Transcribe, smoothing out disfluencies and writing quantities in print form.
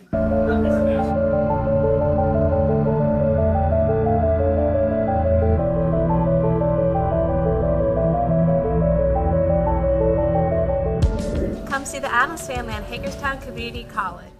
Come see the Addams Family at Hagerstown Community College.